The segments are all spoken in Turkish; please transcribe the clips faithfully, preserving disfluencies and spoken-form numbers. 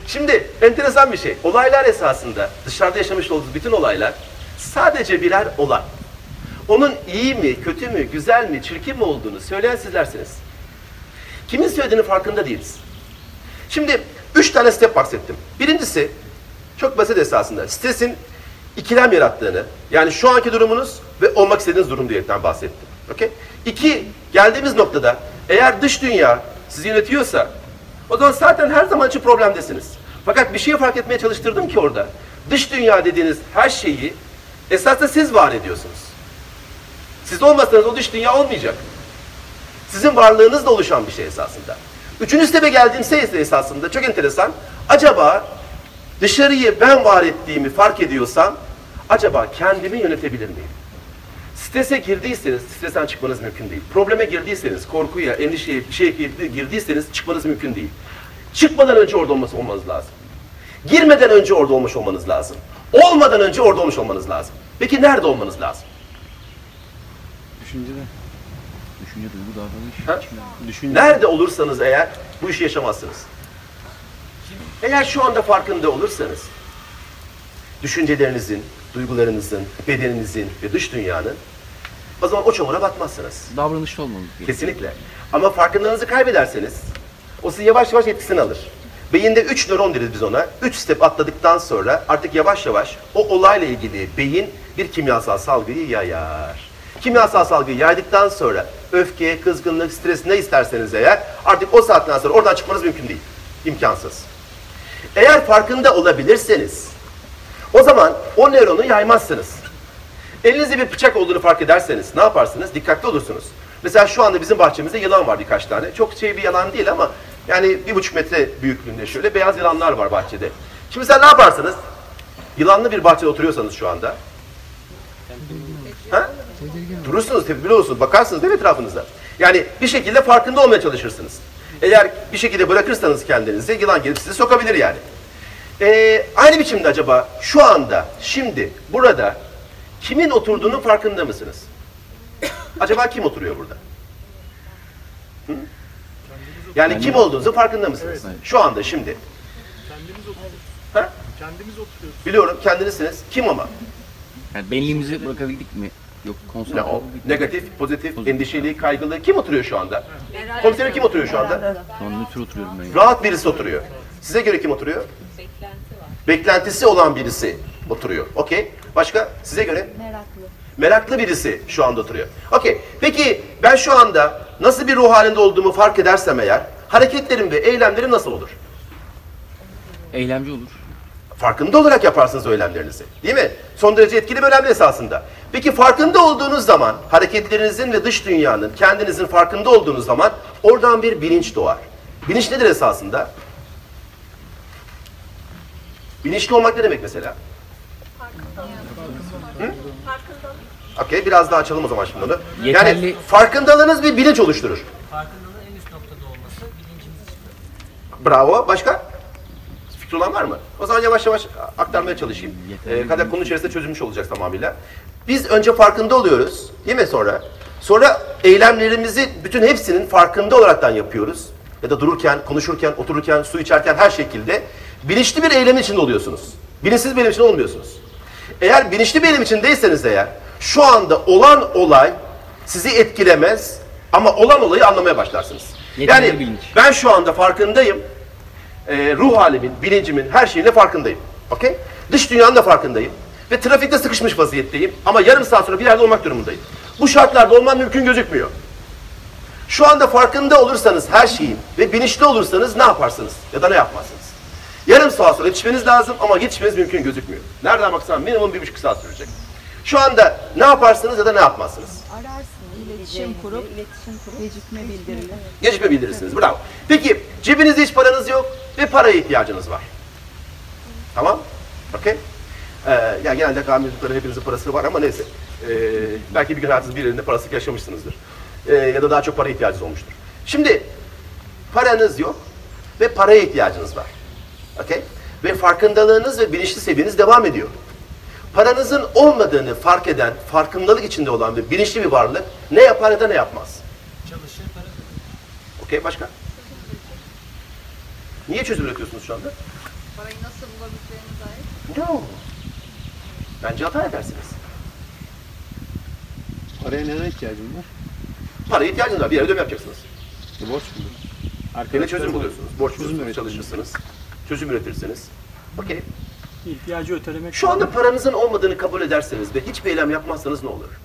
Şimdi enteresan bir şey. Olaylar esasında dışarıda yaşamış olduğunuz bütün olaylar sadece birer olay. Onun iyi mi, kötü mü, güzel mi, çirkin mi olduğunu söyleyen sizlersiniz. Kimin söylediğinin farkında değiliz. Şimdi üç tane step bahsettim. Birincisi çok basit esasında. Stresin ikilem yarattığını, yani şu anki durumunuz ve olmak istediğiniz durum diyerekten bahsettim. Okay? İki, geldiğimiz noktada eğer dış dünya sizi yönetiyorsa o zaman zaten her zaman için problemdesiniz. Fakat bir şeyi fark etmeye çalıştırdım ki orada. Dış dünya dediğiniz her şeyi esasında siz var ediyorsunuz. Siz olmasanız o dış dünya olmayacak. Sizin varlığınızla oluşan bir şey esasında. Üçüncü step'e geldiğim şey ise esasında çok enteresan. Acaba dışarıyı ben var ettiğimi fark ediyorsam acaba kendimi yönetebilir miyim? Strese girdiyseniz stresten çıkmanız mümkün değil. Probleme girdiyseniz, korkuya, endişeye, bir şeye girdiyseniz çıkmanız mümkün değil. Çıkmadan önce orada olması olmanız lazım. Girmeden önce orada olmuş olmanız lazım. Olmadan önce orada olmuş olmanız lazım. Peki nerede olmanız lazım? Düşüncede. Düşünce, duygu, davranış. Düşünce. Nerede olursanız eğer bu işi yaşamazsınız. Eğer şu anda farkında olursanız düşüncelerinizin, duygularınızın, bedeninizin ve dış dünyanın o zaman o çamura batmazsınız. Davranışlı olmalı. Kesinlikle. Ama farkındalığınızı kaybederseniz o sizi yavaş yavaş etkisini alır. Beyinde üç nöron deriz biz ona. Üç step atladıktan sonra artık yavaş yavaş o olayla ilgili beyin bir kimyasal salgıyı yayar. Kimyasal salgıyı yaydıktan sonra öfke, kızgınlık, stres ne isterseniz eğer artık o saatten sonra oradan çıkmanız mümkün değil. İmkansız. Eğer farkında olabilirseniz o zaman o nöronu yaymazsınız. Elinizde bir bıçak olduğunu fark ederseniz ne yaparsınız? Dikkatli olursunuz. Mesela şu anda bizim bahçemizde yılan var birkaç tane. Çok şey bir yılan değil ama yani bir buçuk metre büyüklüğünde şöyle beyaz yılanlar var bahçede. Şimdi sen ne yaparsınız? Yılanlı bir bahçede oturuyorsanız şu anda. Ha? Durursunuz, tedbirli olursunuz, bakarsınız değil mi etrafınıza? Yani bir şekilde farkında olmaya çalışırsınız. Eğer bir şekilde bırakırsanız kendinizi yılan gelip sizi sokabilir yani. Ee, aynı biçimde acaba şu anda, şimdi, burada kimin oturduğunun farkında mısınız? Acaba kim oturuyor burada? Hı? Yani kim olduğunuzun farkında mısınız? Evet. Şu anda, şimdi. Kendimiz oturuyoruz. Ha? Kendimiz oturuyoruz. Biliyorum, kendinizsiniz. Kim ama? Yani benliğimizi bırakabildik mi? Yok, konsantre Ne o? olabildik mi? Negatif, pozitif, endişeli, kaygılı. Kim oturuyor şu anda? Komiserim kim oturuyor şu anda? Şu an nötr oturuyorum ben. Rahat birisi oturuyor. Size göre kim oturuyor? Beklenti var. Beklentisi olan birisi oturuyor. Okey. Başka? Size göre? Meraklı. Meraklı birisi şu anda oturuyor. Okey. Peki ben şu anda nasıl bir ruh halinde olduğumu fark edersem eğer hareketlerim ve eylemlerim nasıl olur? Eylemci olur. Farkında olarak yaparsınız o eylemlerinizi. Değil mi? Son derece etkili bir önemli esasında. Peki farkında olduğunuz zaman hareketlerinizin ve dış dünyanın kendinizin farkında olduğunuz zaman oradan bir bilinç doğar. Bilinç nedir esasında? Bilinçli olmak ne demek mesela? Hı? Okey, biraz daha açalım o zaman şimdi onu. Yani Yeterli- farkındalığınız bir bilinç oluşturur. Farkındalığın en üst noktada olması bilincimiz çıkıyor. Bravo. Başka? Fikri olan var mı? O zaman yavaş yavaş aktarmaya çalışayım. Ee, kadar konu içerisinde çözülmüş olacak tamamıyla. Biz önce farkında oluyoruz, değil mi sonra? Sonra eylemlerimizi bütün hepsinin farkında olaraktan yapıyoruz. Ya da dururken, konuşurken, otururken, su içerken her şekilde bilinçli bir eylemin içinde oluyorsunuz. Bilinçsiz bir eylem içinde olmuyorsunuz. Eğer bilinçli bir eylem içindeyseniz eğer şu anda olan olay sizi etkilemez ama olan olayı anlamaya başlarsınız. Yeterli Yani bilinç. ben şu anda farkındayım. Ee, ruh halimin, bilincimin, her şeyle farkındayım. Okey? Dış dünyanın da farkındayım. Ve trafikte sıkışmış vaziyetteyim. Ama yarım saat sonra bir yerde olmak durumundayım. Bu şartlarda olmam mümkün gözükmüyor. Şu anda farkında olursanız her şeyin ve bilinçli olursanız ne yaparsınız? Ya da ne yapmazsınız? Yarım saat sonra yetişmeniz lazım ama yetişmeniz mümkün gözükmüyor. Nereden baksan minimum bir buçuk saat sürecek. Şu anda ne yaparsınız ya da ne yapmazsınız? Ararsın, iletişim kurup, iletişim kurup gecikme bildirilir. Gecikme bildirirsiniz. Bravo. Peki cebinizde hiç paranız yok ve paraya ihtiyacınız var. Tamam? Okey? Ee, yani genelde kanun çocukların hepinizin parası var ama neyse. Ee, belki bir gün hayatınız birilerinde parasızlık yaşamışsınızdır. Ee, ya da daha çok para ihtiyacınız olmuştur. Şimdi paranız yok ve paraya ihtiyacınız var. Okey? Ve farkındalığınız ve bilinçli seviyeniz devam ediyor. Paranızın olmadığını fark eden, farkındalık içinde olan ve bilinçli bir varlık ne yapar ya da ne yapmaz? Çalışır, para kazanır. Okey, başka? Niye çözüm üretiyorsunuz şu anda? Parayı nasıl bulabileceğine dair. No. Bence hata edersiniz. Paraya neden ihtiyacın var? Paraya ihtiyacınız var. Bir yere ödeme yapacaksınız. E, borç budur. Yine çözüm buluyorsunuz. Borç Çözüm bulursunuz, üretirsiniz. çalışırsınız. Çözüm üretirsiniz. Okey. İhtiyacı ötelemek. Şu anda paranızın olmadığını kabul ederseniz ve hiçbir eylem yapmazsanız ne olur?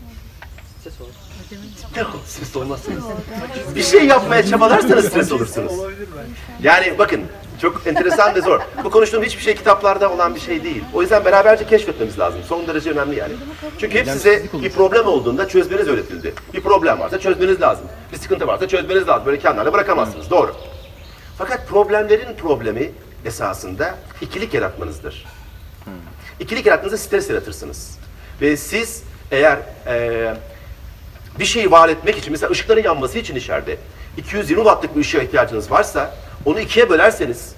Ses olur. Yok, stres olmazsınız. Bir şey yapmaya çabalarsanız stres olursunuz. Olabilir belki. Yani bakın, çok enteresan ve zor. Bu konuştuğum hiçbir şey kitaplarda olan bir şey değil. O yüzden beraberce keşfetmemiz lazım. Son derece önemli yani. Çünkü hep size bir problem olduğunda çözmeniz öğretildi. Bir problem varsa çözmeniz lazım. Bir sıkıntı varsa çözmeniz lazım. Böyle kendilerine bırakamazsınız. Doğru. Fakat problemlerin problemi esasında ikilik yaratmanızdır. İkilik yarattığınızda stres yaratırsınız. Ve siz eğer eee bir şeyi var etmek için, mesela ışıkların yanması için içeride iki yüz yirmi wattlık bir ışığa ihtiyacınız varsa onu ikiye bölerseniz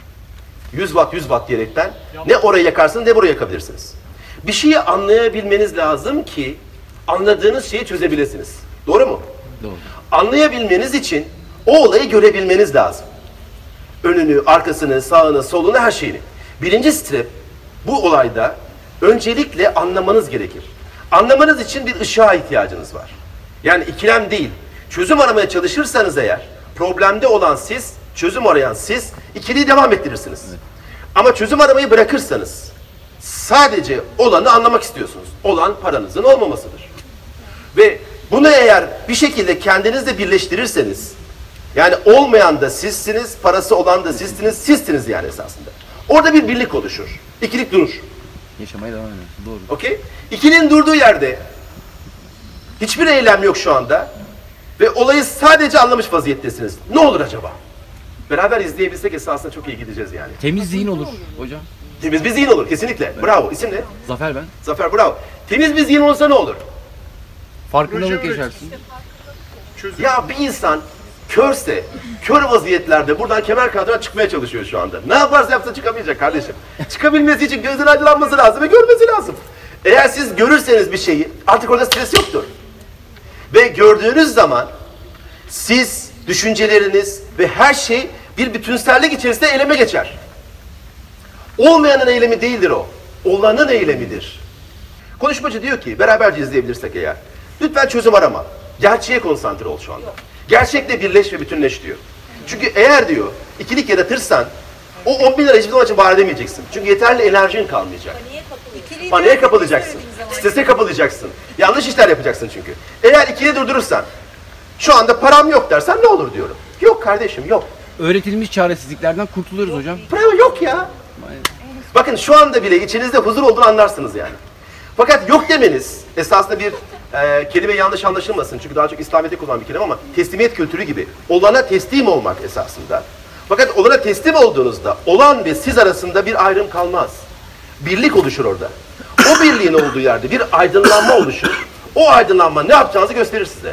yüz watt yüz watt diyerekten ne orayı yakarsınız ne burayı yakabilirsiniz. Bir şeyi anlayabilmeniz lazım ki anladığınız şeyi çözebilirsiniz. Doğru mu? Doğru. Anlayabilmeniz için o olayı görebilmeniz lazım. Önünü, arkasını, sağını, solunu, her şeyini. Birinci step bu olayda öncelikle anlamanız gerekir. Anlamanız için bir ışığa ihtiyacınız var. Yani ikilem değil. Çözüm aramaya çalışırsanız eğer, problemde olan siz, çözüm arayan siz, ikiliyi devam ettirirsiniz. Evet. Ama çözüm aramayı bırakırsanız, sadece olanı anlamak istiyorsunuz. Olan paranızın olmamasıdır. Ve bunu eğer bir şekilde kendinizle birleştirirseniz, yani olmayan da sizsiniz, parası olan da sizsiniz, sizsiniz yani esasında. Orada bir birlik oluşur. İkilik durur. Yaşamaya devam ediyorsun. Doğru. Okey? İkinin durduğu yerde hiçbir eylem yok şu anda ve olayı sadece anlamış vaziyettesiniz. Ne olur acaba? Beraber izleyebilsek esasında çok iyi gideceğiz yani. Temiz zihin olur hocam. Temiz bir zihin olur kesinlikle. Bravo. İsim ne? Zafer ben. Zafer bravo. Temiz bir zihin olsa ne olur? Farkındalık yaşarsın. Çözüm. Ya bir insan körse, kör vaziyetlerde buradan kemer kadran çıkmaya çalışıyor şu anda. Ne yaparsa yapsa çıkamayacak kardeşim. Çıkabilmesi için gözün aydınlanması lazım ve görmesi lazım. Eğer siz görürseniz bir şeyi artık orada stres yoktur. Ve gördüğünüz zaman siz, düşünceleriniz ve her şey bir bütünsellik içerisinde eyleme geçer. Olmayanın eylemi değildir o. Olanın eylemidir. Konuşmacı diyor ki, beraberce izleyebilirsek eğer, lütfen çözüm arama. Gerçeğe konsantre ol şu anda. Gerçekle birleş ve bütünleş diyor. Çünkü eğer diyor, ikilik yaratırsan, o on bin lira hiçbir zaman için var edemeyeceksin. Çünkü yeterli enerjin kalmayacak. Paniğe kapılacaksın. Strese kapılacaksın. Yanlış işler yapacaksın çünkü. Eğer ikili durdurursan, şu anda param yok dersen ne olur diyorum. Yok kardeşim yok. Öğretilmiş çaresizliklerden kurtuluyoruz hocam. Bravo yok ya. Bakın şu anda bile içinizde huzur olduğunu anlarsınız yani. Fakat yok demeniz esasında bir e, kelime yanlış anlaşılmasın. Çünkü daha çok İslamiyet'te kullanılan bir kelime ama teslimiyet kültürü gibi. Olana teslim olmak esasında. Fakat olana teslim olduğunuzda olan ve siz arasında bir ayrım kalmaz. Birlik oluşur orada. O birliğin olduğu yerde bir aydınlanma oluşur. O aydınlanma ne yapacağınızı gösterir size.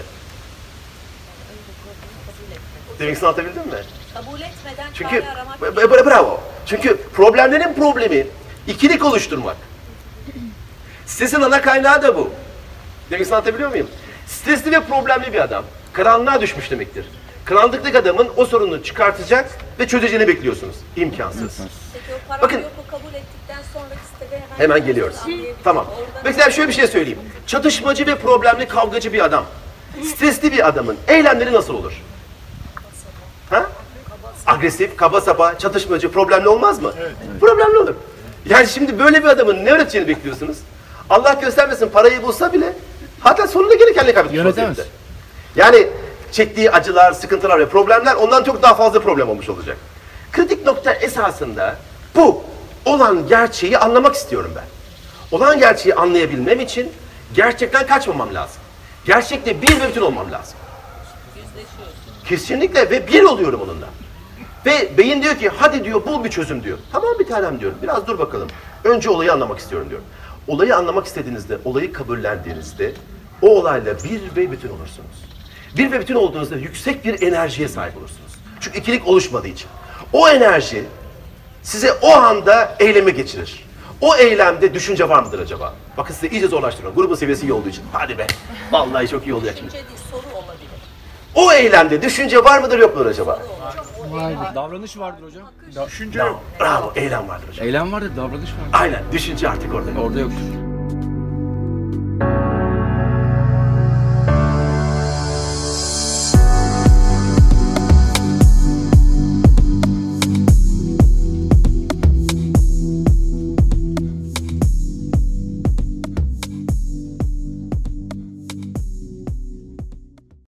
Demek ki anlatabildim mi? Kabul etmeden Çünkü çare aramak b- b- bravo. Çünkü problemlerin problemi ikilik oluşturmak. Stresin ana kaynağı da bu. Demek ki anlatabiliyor muyum? Stresli ve problemli bir adam karanlığa düşmüş demektir. Karanlıktaki adamın o sorunu çıkartacak ve çözeceğini bekliyorsunuz. İmkansız. Peki o param Bakın- yok o kabul ettikten sonraki sitede hemen, Hemen geliyoruz. Tamam. Mesela şöyle bir şey söyleyeyim. Çatışmacı ve problemli, kavgacı bir adam, stresli bir adamın eylemleri nasıl olur? Ha? Agresif, kaba saba, çatışmacı, problemli olmaz mı? Evet. Problemli olur. Yani şimdi böyle bir adamın ne öğreteceğini bekliyorsunuz? Allah göstermesin parayı bulsa bile hatta sonunda geri kendini kaybetmiş Yönetemez. vaziyette. Yani çektiği acılar, sıkıntılar ve problemler ondan çok daha fazla problem olmuş olacak. Kritik nokta esasında bu. Olan gerçeği anlamak istiyorum ben. Olan gerçeği anlayabilmem için gerçekten kaçmamam lazım. Gerçekle bir ve bütün olmam lazım. Kesinlikle ve bir oluyorum onunla. Ve beyin diyor ki hadi diyor bul bir çözüm diyor. Tamam bir tanem diyorum. Biraz dur bakalım. Önce olayı anlamak istiyorum diyorum. Olayı anlamak istediğinizde, olayı kabullendiğinizde o olayla bir ve bütün olursunuz. Bir ve bütün olduğunuzda yüksek bir enerjiye sahip olursunuz. Çünkü ikilik oluşmadığı için. O enerji size o anda eyleme geçirir. O eylemde düşünce var mıdır acaba? Bakın size iyice zorlaştırıyorum. Grubun seviyesi iyi olduğu için. Hadi be. Vallahi çok iyi oluyor şimdi. düşünce değil soru olabilir. O eylemde düşünce var mıdır yok mudur acaba? Davranış vardır hocam. Düşünce yok. Bravo, eylem vardır hocam. Eylem vardır, davranış vardır. Aynen, düşünce artık orada yok. Orada yoktur.